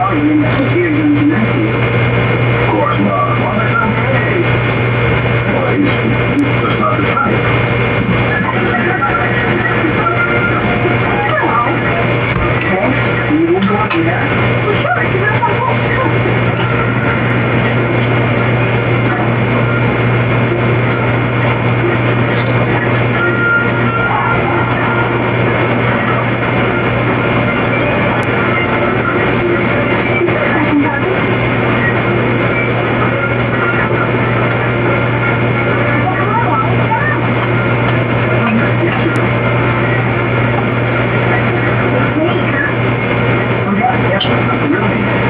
Of course not. Well, that's not gay. Well, he's just not the type. Okay. You want to go out there? Well, sure. You know Really?